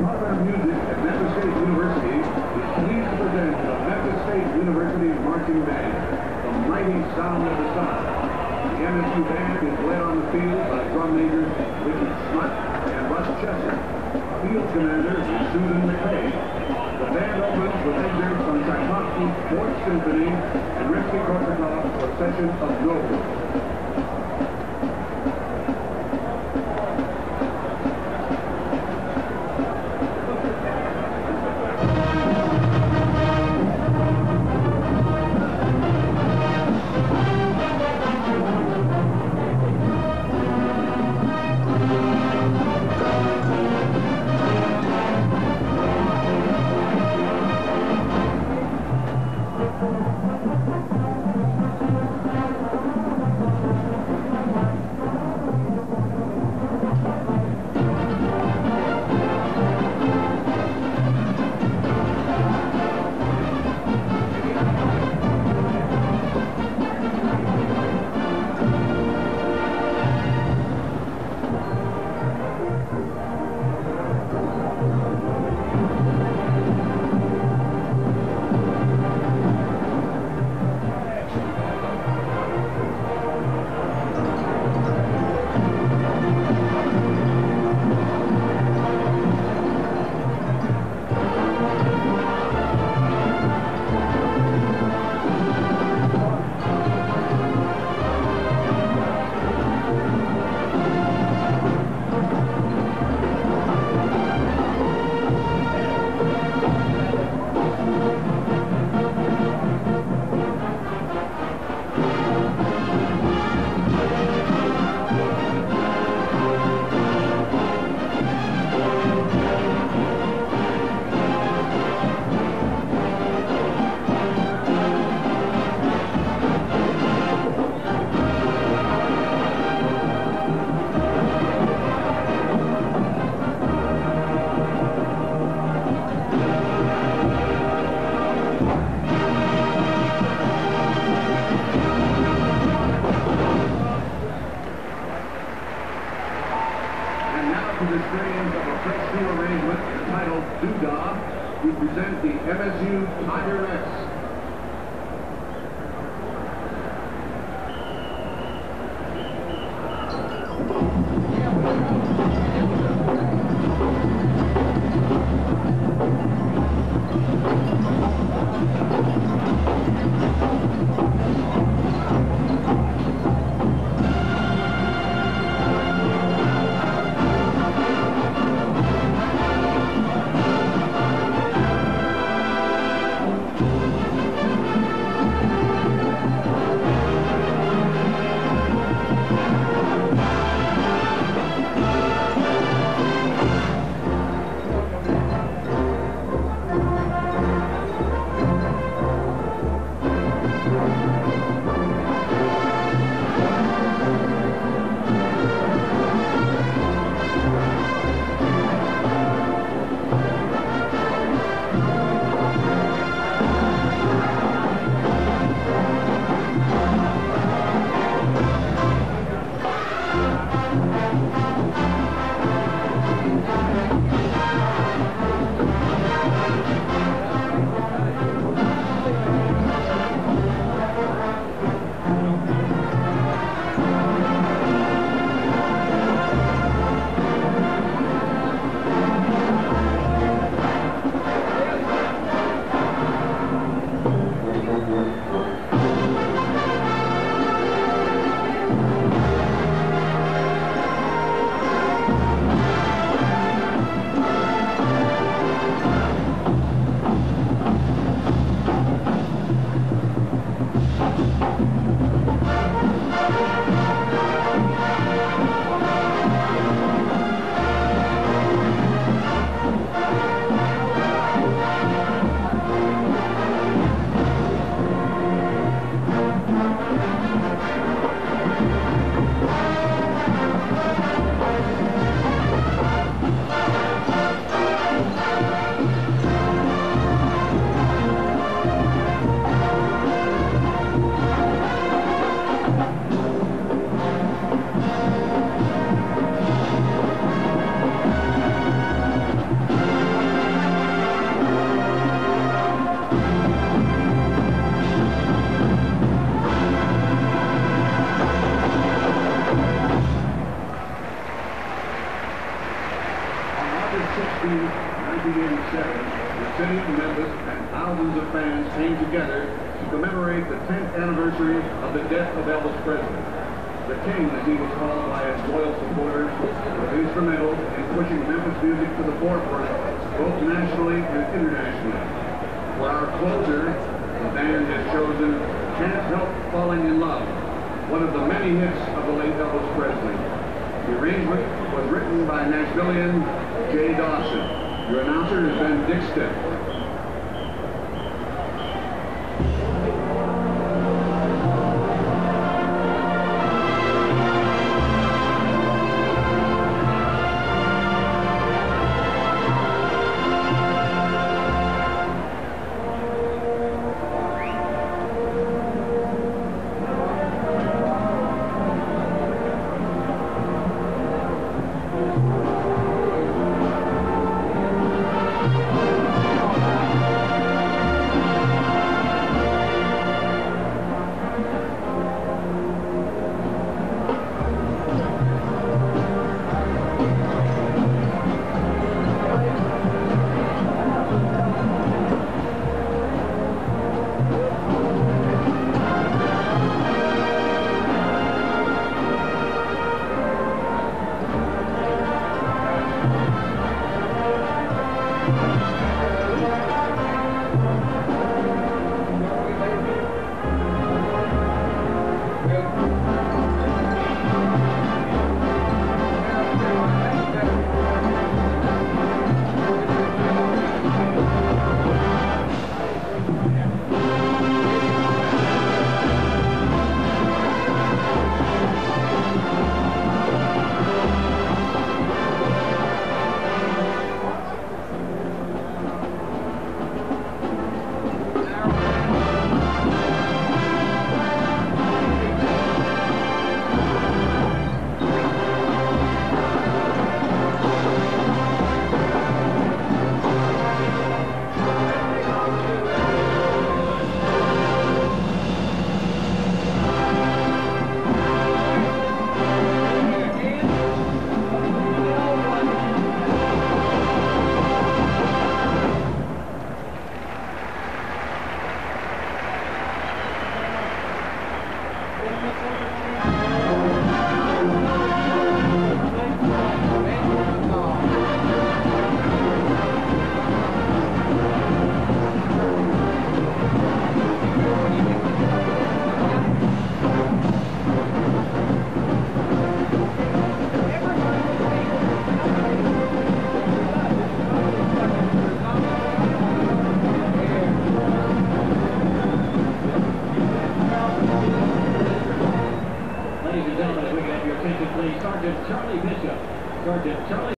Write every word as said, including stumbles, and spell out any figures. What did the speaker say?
modern music at Memphis State University is pleased to present the Memphis State University Marching Band, the mighty sound of the South. The M S U band is led on the field by drum majors Richard Smut and Russ Chesser. Field commander is Susan McKay. The band opens with excerpts from Tchaikovsky's Fourth Symphony and Rimsky-Korsakov's Procession of Nobles. The strains of a fresh new arrangement entitled Doodah, we present the M S U Tigerettes. Thank you. August sixteenth, nineteen eighty-seven, the city of Memphis and thousands of fans came together to commemorate the tenth anniversary of the death of Elvis Presley. The King, as he was called by his loyal supporters, was instrumental in pushing Memphis music to the forefront, both nationally and internationally. For our closer, the band has chosen Can't Help Falling in Love, one of the many hits of the late Elvis Presley. The arrangement was written by Nashvilleian Jay Dawson. Your announcer has been Dick Stitt. Sergeant Charlie